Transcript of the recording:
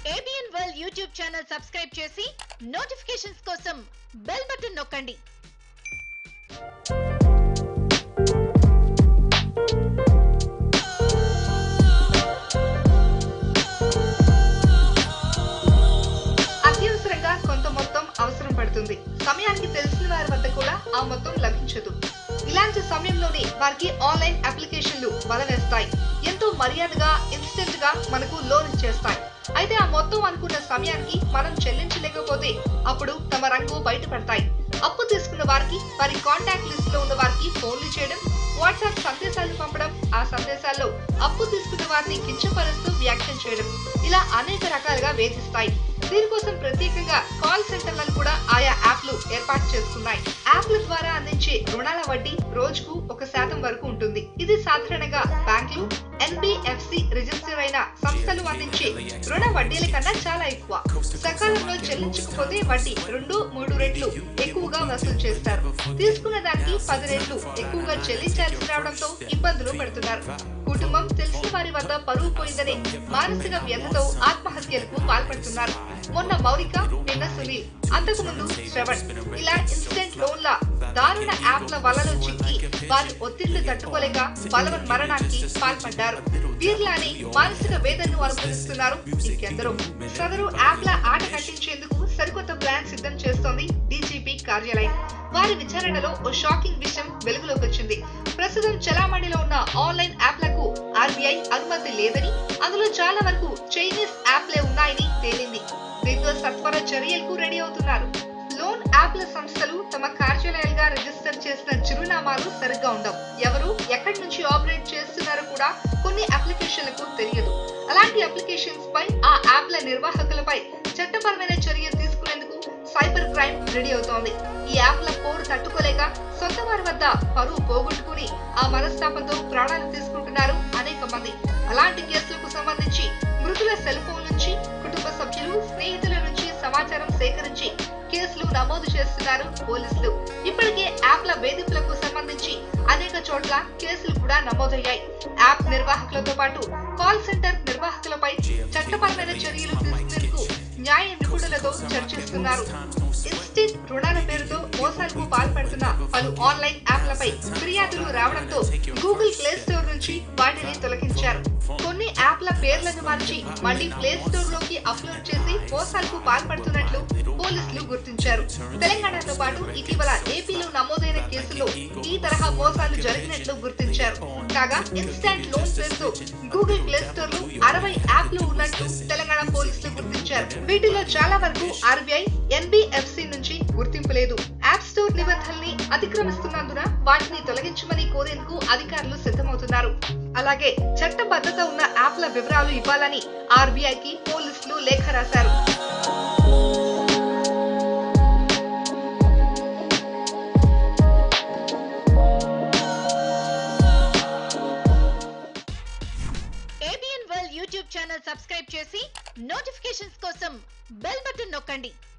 ABN World YouTube channel subscribe చేసి notifications కోసం bell button నొక్కండి. అత్యవసరంగా కొంత మొత్తం అవసరం పడుతుంది. సమయానికి తెలిసిన వారి వద్ద కూడా ఆ మొత్తం లభించదు. ఇలాంటి సమయంలోనే వారికి ఆన్లైన్ అప్లికేషన్లు బలవేస్తాయి. ఎంతో మర్యాదగా ఇన్స్టెంట్ గా మనకు లోన్ ఇచ్చేస్తాయి. అయితే ఆ మొత్తం అనుకున్న సమయానికి మనం చెల్లించలేకపోతే అప్పుడు తమ రంగు బయటపడతాయి. అప్పు తీసుకున్న వారికి, వారి కాంటాక్ట్ లిస్ట్ లో ఉన్న వారికి ఫోన్లు చేయడం, వాట్సాప్ సందేశాలు పంపడం, ఆ సందేశాల్లో అప్పు తీసుకున్న వారిని కించపరుస్తూ వ్యాఖ్యలు చేయడం, ఇలా అనేక రకాలుగా వేధిస్తాయి. దీనికోసం ప్రత్యేకంగా కాల్ సెంటర్లను కూడా ఆయా యాప్లు ఏర్పాటు చేసుకున్నాయి. యాప్ల ద్వారా అందించే రుణాల వడ్డీ రోజుకు 1% వరకు ఉంటుంది. ఇది సాధారణంగా బ్యాంకులు, NBFC రిజిస్టర్ అయిన సంస్థలు అందించే రుణ వడ్డీల కన్నా చాలా ఎక్కువ. సకాలంలో చెల్లించకపోతే వడ్డీ 2-3 రెట్లు ఎక్కువగా వసూలు చేస్తారు. తీసుకున్న దానికి 10 రెట్లు ఎక్కువగా చెల్లించాల్సి రావడంతో ఇబ్బందులు పడుతున్నారు. కుటుంబం, తెలిసిన వారి వద్ద పరువు పోయిందనే మానసిక వ్యధతో ఆత్మహత్యలకు పాల్పడుతున్నారు. మొన్న మౌనిక, నిన్న సునీల్, అంతకు ముందు శ్రవణ్ ఇలా ఇన్స్టెంట్ లోన్ల దారుణ యాప్ల వలలో చిక్కి వారి ఒత్తిళ్లు తట్టుకోలేక బలవన్ మరణానికి పాల్పడ్డారు. వీరిలానే మానసిక వేదనను అనుభవిస్తున్నారు ఇంకెందరో. సదరు యాప్ల ఆట కట్టించేందుకు సరికొత్త ప్లాన్ సిద్ధం చేస్తోంది డీజీపీ కార్యాలయం. వారి విచారణలో ఓ షాకింగ్ విషయం వెలుగులోకి వచ్చింది. ప్రస్తుతం చలామణిలో ఉన్న ఆన్లైన్ యాప్లకు RBI అనుమతి లేదని, అందులో చాలా వరకు చైనీస్ యాప్లే ఉన్నాయని తేలింది. దీంతో సత్వర చర్యలకు రెడీ అవుతున్నారు. లోన్ యాప్ల సంస్థలు తమ కార్యాలయాలుగా రిజిస్టర్ చేసిన చిరునామాలు సరిగ్గా ఉండవు. ఎవరు ఎక్కడి నుంచి ఆపరేట్ చేస్తున్నారో కూడా కొన్ని అప్లికేషన్లకు తెలియదు. అలాంటి అప్లికేషన్స్ పై, ఆ యాప్ల నిర్వాహకులపై చట్టపరమైన చర్య తీసుకునేందుకు సైబర్ క్రైమ్ రెడీ అవుతోంది. ఈ యాప్ల పోరు తట్టుకోలేక సొంత వారి వద్ద పరువు పోగొట్టుకుని ఆ మనస్తాపంతో ప్రాణాలు తీసుకుంటున్నారు అనేక మంది. అలాంటి కేసులకు సంబంధించి మృతుల సెల్ ఫోన్ నుంచి, కుటుంబ సభ్యులు, స్నేహితుల నుంచి సమాచారం సేకరించి కేసులు నమోదు చేస్తున్నారు పోలీసులు. ఇప్పటికే యాప్ల వేధింపులకు సంబంధించి అనేక చోట్ల కేసులు కూడా నమోదయ్యాయి. యాప్ నిర్వాహకులతో పాటు కాల్ సెంటర్ నిర్వాహకులపై చట్టపరమైన చర్యలు తీసుకునేందుకు న్యాయ నిపుణులతో చర్చిస్తున్నారు. ఇన్స్టెంట్ రుణాల పేరుతో మోసాలకు పాల్పడుతున్న పలు ఆన్లైన్ యాప్లపై ఫిర్యాదులు రావడంతో గూగుల్ ప్లే స్టోర్ నుంచి వాటిని తొలగించారు. కొన్ని యాప్ల పేర్లను మార్చి మళ్లీ ప్లే స్టోర్ లోకి అప్లోడ్ చేసి మోసాలకు పాల్పడుతున్నట్లు పోలీసులు గుర్తించారు. తెలంగాణతో పాటు ఇటీవల ఏపీలో నమోదైన కేసుల్లో ఈ తరహా మోసాలు జరిగినట్లు గుర్తించారు. కాగా ఇన్స్టెంట్ లోన్ పేరుతో గూగుల్ ప్లే స్టోర్ లో 60 యాప్లు ఉన్నట్లు తెలంగాణ పోలీసులు గుర్తించారు. వీటిలో చాలా వరకు RBI, NBFC నుంచి గుర్తింపు లేదు. యాప్ స్టోర్ నిబంధనల్ని అతిక్రమిస్తున్నందున వాటిని తొలగించమని కోరేందుకు అధికారులు సిద్ధమవుతున్నారు. అలాగే చట్టబద్ధత ఉన్న యాప్ల వివరాలు ఇవ్వాలని RBIకి పోలీసులు లేఖ రాశారు. ABN World YouTube channel subscribe చేసి నోటిఫికేషన్స్ కోసం బెల్ బటన్ నొక్కండి.